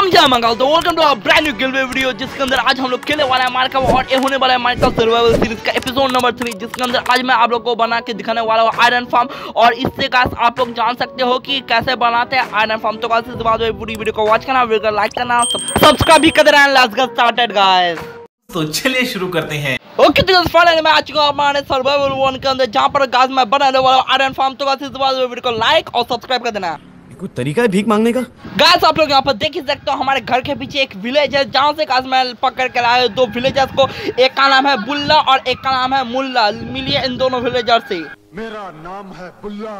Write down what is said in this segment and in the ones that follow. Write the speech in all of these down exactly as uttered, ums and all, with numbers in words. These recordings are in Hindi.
जय मंगल। तो welcome to brand new give video, जिसके अंदर आज हम लोग खेलने वाला है माइनक्राफ्ट और ये होने वाला है माइनक्राफ्ट सर्वाइवल सीरीज का एपिसोड नंबर थ्री, जिसके अंदर आज मैं आप लोग को बना के दिखाने वाला हूँ आयरन फार्म। और इससे गाइस आप लोग जान सकते हो कि कैसे बनाते हैं आयरन फार्म। तो गाइस इस बाद पूरी वीडियो को वॉच करना, वीडियो को लाइक करना, सब्सक्राइब भी कर देना। Let's get started guys. तो चलिए शुरू करते हैं। ओके तो फाइनली मैं आ चुका हूं हमारे सर्वाइवल वन के अंदर, जहां पर गाइस मैं बनाने वाला हूं आयरन फार्म। तो गाइस इस बाद वीडियो को लाइक और सब्सक्राइब कर देना। कोई तरीका है भीख मांगने का? गाइस आप लोग यहाँ पर देख ही सकते हो, हमारे घर के पीछे एक विलेज है, जहाँ से गाइस मैं पकड़ कर आया दो विलेजर्स को। एक का नाम है बुल्ला और एक का नाम है मुल्ला। मिलिए इन दोनों विलेजर से। मेरा नाम है बुल्ला,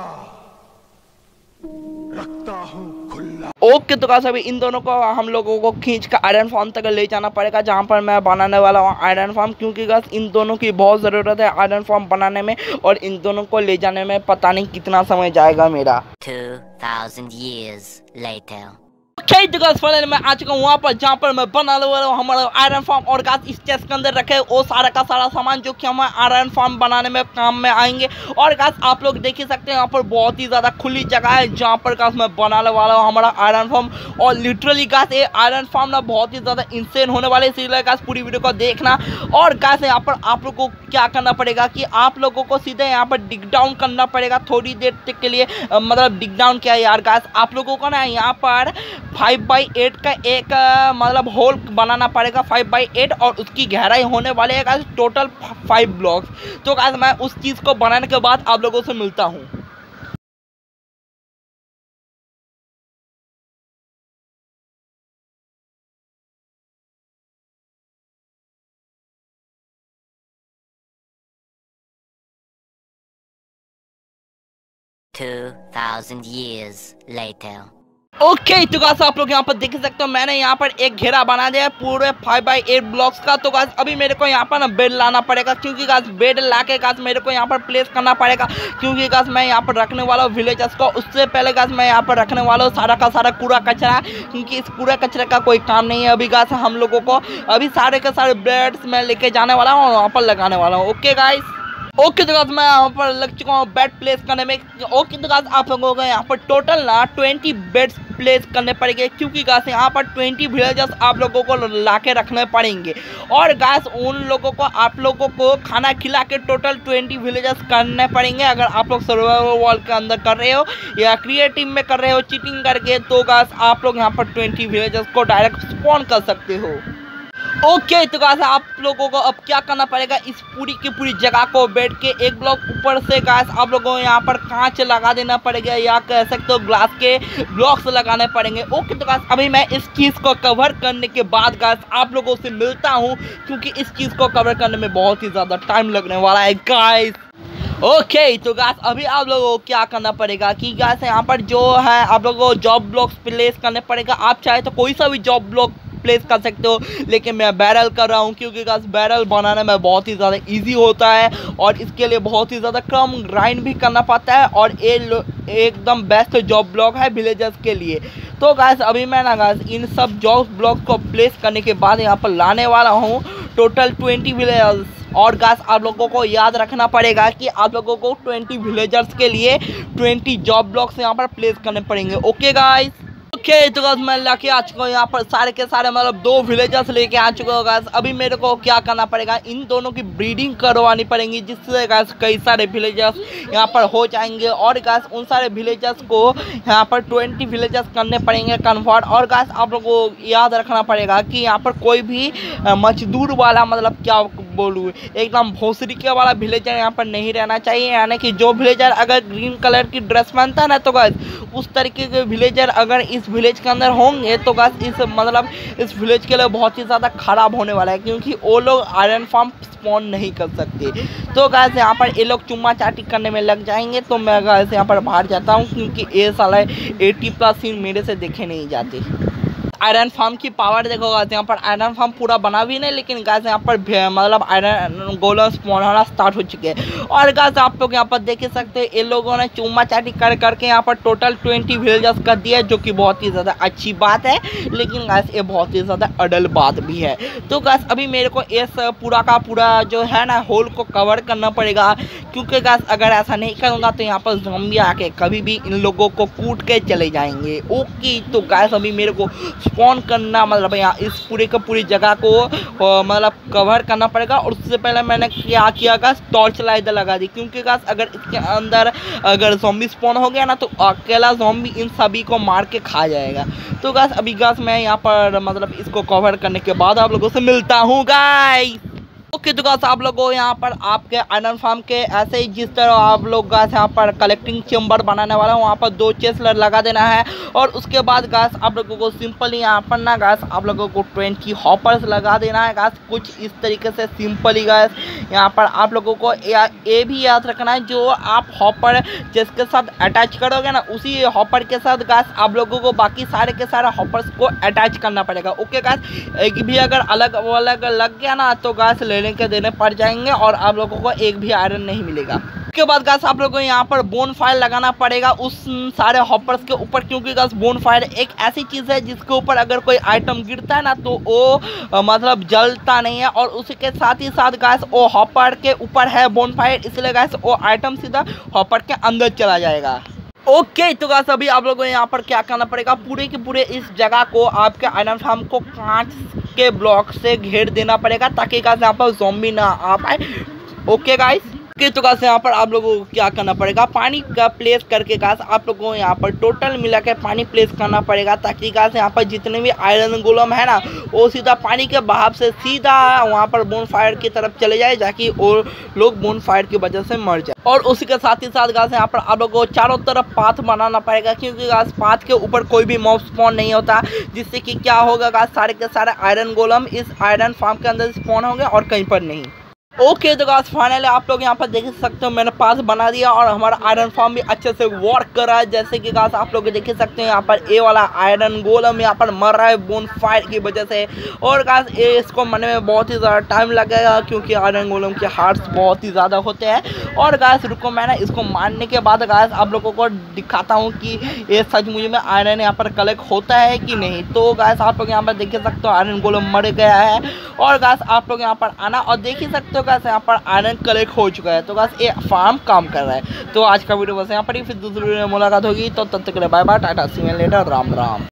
रखता हूँ खुल्ला। ओके तो गाइस अभी इन दोनों को हम लोगों को खींच कर आयरन फार्म तक ले जाना पड़ेगा, जहाँ पर मैं बनाने वाला हूँ आयरन फार्म। क्योंकि गाइस इन दोनों की बहुत ज़रूरत है आयरन फार्म बनाने में, और इन दोनों को ले जाने में पता नहीं कितना समय जाएगा मेरा। two thousand years later. Okay, तो गाइस फाइनली मैं आ चुका हूँ वहाँ पर, जहाँ पर मैं बनाने वाला हूँ हमारा आयरन फार्म। और गाइस इस चेस्ट के अंदर रखे वो सारा का सारा सामान जो कि हमें आयरन फार्म बनाने में काम में आएंगे। और गाइस आप लोग देख ही सकते हैं यहाँ पर बहुत ही ज़्यादा खुली जगह है, जहाँ पर गाइस मैं बनाने वाला हूँ हमारा आयरन फार्म। और लिटरली गाइस ये आयरन फार्म ना बहुत ही ज़्यादा इंसेन होने वाले, इसीलिए गाइस पूरी वीडियो को देखना। और गाइस यहाँ पर आप लोग को क्या करना पड़ेगा कि आप लोगों को सीधे यहाँ पर डिग डाउन करना पड़ेगा थोड़ी देर तक के लिए। मतलब डिग डाउन क्या है यार गाइस, आप लोगों को ना यहाँ पर फाइव बाई एट का एक आ, मतलब होल बनाना पड़ेगा, फाइव बाई एट, और उसकी गहराई होने वाली है गाइस टोटल फाइव ब्लॉक्स। तो गाइस मैं उस चीज़ को बनाने के बाद आप लोगों से मिलता हूँ। two thousand years later. Okay okay, तो गाइस आप लोग यहाँ पर देख सकते हो, मैंने यहाँ पर एक घेरा बना दिया है पूरे फाइव बाई एट ब्लॉक्स का। तो गाइस अभी मेरे को यहाँ पर ना बेड लाना पड़ेगा, क्योंकि गाइस बेड ला के गाइस मेरे को यहाँ पर प्लेस करना पड़ेगा। क्योंकि गाइस मैं यहाँ पर रखने वाला हूँ विलेजर्स को, उससे पहले गाइस मैं यहाँ पर रखने वाला हूँ सारा का सारा कूड़ा कचरा, क्योंकि इस कूड़ा कचरे का कोई काम नहीं है अभी गाइस हम लोगों को। अभी सारे के सारे बेड्स मैं लेके जाने वाला हूँ और वहाँ पर लगाने वाला हूँ। ओके गाइस, ओके तो गाइस मैं यहाँ पर लग चुका हूँ बेड प्लेस करने में। ओके तो गाइस आप लोगों को यहाँ पर टोटल ना ट्वेंटी बेड्स प्लेस करने पड़ेंगे, क्योंकि गाइस यहाँ पर ट्वेंटी विलेजर्स आप लोगों को लाके रखने पड़ेंगे। और गाइस उन लोगों को आप लोगों को खाना खिला के टोटल ट्वेंटी विलेजर्स करने पड़ेंगे। अगर आप लोग सर्वाइवल वॉल के अंदर कर रहे हो या क्रिएटिव में कर रहे हो चीटिंग करके, तो गाइस आप लोग यहाँ पर ट्वेंटी विलेजर्स को डायरेक्ट स्पॉन कर सकते हो। ओके okay, तो गाइस आप लोगों को अब क्या करना पड़ेगा, इस पूरी की पूरी जगह को बैठ के एक ब्लॉक ऊपर से गाइस आप लोगों को यहाँ पर कांच लगा देना पड़ेगा, या कह सकते हो ग्लास के ब्लॉक्स लगाने पड़ेंगे। ओके okay, तो गाइस अभी मैं इस चीज़ को कवर करने के बाद गाइस आप लोगों से मिलता हूँ, क्योंकि इस चीज़ को कवर करने में बहुत ही ज़्यादा टाइम लगने वाला है गाइस। ओके okay, तो गाइस अभी आप लोगों को क्या करना पड़ेगा कि गाइस यहाँ पर जो है आप लोगों को जॉब ब्लॉक्स प्लेस करने पड़ेगा। आप चाहे तो कोई सा भी जॉब ब्लॉक प्लेस कर सकते हो, लेकिन मैं बैरल कर रहा हूँ, क्योंकि गाइस बैरल बनाने में बहुत ही ज़्यादा इजी होता है और इसके लिए बहुत ही ज़्यादा कम ग्राइंड भी करना पड़ता है। और ये एकदम बेस्ट जॉब ब्लॉक है विलेजर्स के लिए। तो गाइस अभी मैं ना गाइस इन सब जॉब ब्लॉक को प्लेस करने के बाद यहाँ पर लाने वाला हूँ टोटल ट्वेंटी विलेजर्स। और गाइस आप लोगों को याद रखना पड़ेगा कि आप लोगों को ट्वेंटी विलेजर्स के लिए ट्वेंटी जॉब ब्लॉक्स यहाँ पर प्लेस करने पड़ेंगे। ओके गाइस, ओके okay, तो गाइस मैं लेके आ चुका हूँ यहाँ पर सारे के सारे मतलब दो विलेजर्स लेके आ चुका हूँ गाइस। अभी मेरे को क्या करना पड़ेगा, इन दोनों की ब्रीडिंग करवानी पड़ेगी, जिससे गाइस कई सारे विलेजर्स यहाँ पर हो जाएंगे। और गाइस उन सारे विलेजर्स को यहाँ पर ट्वेंटी विलेजर्स करने पड़ेंगे कन्वर्ट। और गाइस आप लोगों को याद रखना पड़ेगा कि यहाँ पर कोई भी मजदूर वाला, मतलब क्या बोलूँ, एकदम भोसरी के वाला विलेजर यहाँ पर नहीं रहना चाहिए। यानी कि जो विलेजर अगर ग्रीन कलर की ड्रेस पहनता है ना, तो गाइस उस तरीके के विलेजर अगर इस विलेज के अंदर होंगे तो गाइस इस मतलब इस विलेज के लिए बहुत ही ज़्यादा खराब होने वाला है, क्योंकि वो लोग आयरन फार्म स्पॉन नहीं कर सकते। तो गाइस यहाँ पर ये लोग चुम्मा चाटी करने में लग जाएंगे। तो मैं गाइस यहाँ पर बाहर जाता हूँ, क्योंकि ये साला एटी प्लस सीन मेरे से देखे नहीं जाते। आयरन फार्म की पावर देखो गाइस, यहाँ पर आयरन फार्म पूरा बना भी नहीं, लेकिन गाइस यहाँ पर मतलब आयरन गोलम स्पॉन होना स्टार्ट हो चुके हैं। और गाइस आप लोग यहाँ पर देख सकते हैं इन लोगों ने चुम्मा चाटी कर करके यहाँ पर टोटल ट्वेंटी विलेजर्स कर दिया, जो कि बहुत ही ज़्यादा अच्छी बात है। लेकिन गाइस ये बहुत ही ज़्यादा अडल बात भी है। तो गाइस अभी मेरे को इस पूरा का पूरा जो है ना होल को कवर करना पड़ेगा, क्योंकि गाइस अगर ऐसा नहीं करूँगा तो यहाँ पर ज़ॉम्बी आके कभी भी इन लोगों को कूट के चले जाएंगे। ओके तो गाइस अभी मेरे को स्पॉन करना, मतलब यहाँ इस पूरे का पूरी जगह को अ, मतलब कवर करना पड़ेगा। और उससे पहले मैंने क्या किया गाइस, टॉर्च लाइट लगा दी, क्योंकि गाइस अगर इसके अंदर अगर ज़ॉम्बी स्पॉन हो गया ना तो अकेला ज़ॉम्बी इन सभी को मार के खा जाएगा। तो गाइस अभी गाइस मैं यहाँ पर मतलब इसको कवर करने के बाद आप लोगों से मिलता हूँ गाइस। ओके तो गाइस आप लोगों यहाँ पर आपके आयरन फार्म के ऐसे ही जिस तरह आप लोग गाइस यहाँ पर कलेक्टिंग चेम्बर बनाने वाला हूँ, वहाँ पर दो चेस्ट लगा देना है। और उसके बाद गाइस आप लोगों को सिंपली यहाँ पर ना गाइस आप लोगों को ट्रेन की हॉपर्स लगा देना है गाइस, कुछ इस तरीके से सिंपली गाइस। यहाँ पर आप लोगों को ये भी याद रखना है, जो आप हॉपर जिसके साथ अटैच करोगे ना, उसी हॉपर के साथ गाइस आप लोगों को बाकी सारे के सारे हॉपर्स को अटैच करना पड़ेगा। ओके गाइस, एक भी अगर अलग अलग लग गया ना तो गाइस लेने के देने पड़ जाएंगे और आप लोगों को एक भी आयरन नहीं मिलेगा। उसके बाद गाइस आप लोगों को यहाँ पर बोन फायर लगाना पड़ेगा उस सारे हॉपर्स के ऊपर, क्योंकि गाइस बोन फायर एक ऐसी चीज़ है जिसके ऊपर अगर कोई आइटम गिरता है ना तो वो मतलब जलता नहीं है। और उसके साथ ही साथ गाइस वो हॉपर के ऊपर है बोन फायर, इसलिए गाइस वो आइटम सीधा हॉपर के अंदर चला जाएगा। ओके okay, तो गाइस अभी आप लोगों को यहाँ पर क्या करना पड़ेगा, पूरे के पूरे इस जगह को आपके आयरन फार्म को कांच के ब्लॉक से घेर देना पड़ेगा, ताकि गाइस यहाँ पर ज़ॉम्बी ना आ पाए। ओके गाइस, ओके तो गाइस यहाँ पर आप लोगों को क्या करना पड़ेगा, पानी का प्लेस करके गाइस आप लोगों को यहाँ पर टोटल मिला के पानी प्लेस करना पड़ेगा, ताकि गाइस यहाँ पर जितने भी आयरन गोलम है ना वो सीधा पानी के बहाव से सीधा वहाँ पर बोन फायर की तरफ चले जाए, ताकि वो लोग बोन फायर की वजह से मर जाए। और उसी के साथ ही साथ गाइस यहाँ पर आप लोगों को चारों तरफ पाथ बनाना पड़ेगा, क्योंकि गाइस पाथ के ऊपर कोई भी मॉब स्पॉन नहीं होता, जिससे कि क्या होगा गाइस सारे के सारे आयरन गोलम इस आयरन फार्म के अंदर स्पॉन होंगे और कहीं पर नहीं। ओके okay, तो गाइस फाइनली आप लोग यहाँ पर देख सकते हो मैंने पास बना दिया और हमारा आयरन फार्म भी अच्छे से वर्क कर रहा है। जैसे कि गाइस आप लोग देख सकते हैं यहाँ पर ए वाला आयरन गोलम यहाँ पर मर रहा है बोन फायर की वजह से। और गाइस ये इसको मरने में बहुत ही ज़्यादा टाइम लगेगा, क्योंकि आयरन गोलम के हार्ट्स बहुत ही ज़्यादा होते हैं। और गाइस रुको मैं ना इसको मारने के बाद गाइस आप लोगों को दिखाता हूँ कि ये सचमुच में आयरन यहाँ पर कलेक्ट होता है कि नहीं। तो गाइस आप लोग यहाँ पर देख सकते हो आयरन गोलम मर गया है। और गाइस आप लोग यहाँ पर आना और देख ही सकते हो गाइस यहाँ पर आयरन कलेक्ट हो चुका है। तो गाइस ये फार्म काम कर रहा है। तो आज का वीडियो बस यहाँ पर ही, फिर दूसरी वीडियो में मुलाकात होगी। तो तब तक के लिए बाय बाय, टाटा, see you later, Ram Ram.